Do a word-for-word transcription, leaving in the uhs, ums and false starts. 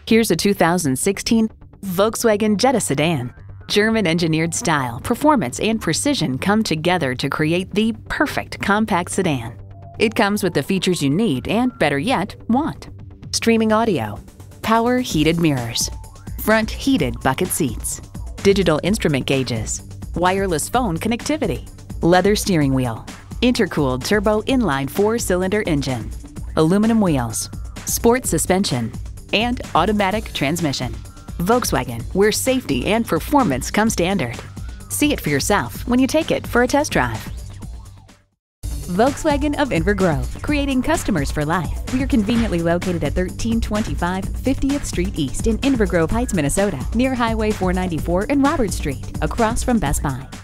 Here's a two thousand sixteen Volkswagen Jetta Sedan. German-engineered style, performance, and precision come together to create the perfect compact sedan. It comes with the features you need and, better yet, want. Streaming audio, power heated mirrors, front heated bucket seats, digital instrument gauges, wireless phone connectivity, leather steering wheel, intercooled turbo inline four-cylinder engine, aluminum wheels, sport suspension, and automatic transmission. Volkswagen, where safety and performance come standard. See it for yourself when you take it for a test drive. Volkswagen of Inver Grove, creating customers for life. We are conveniently located at thirteen twenty-five fiftieth Street East in Inver-Grove-Heights, Minnesota, near Highway four ninety-four and Robert Street, across from Best Buy.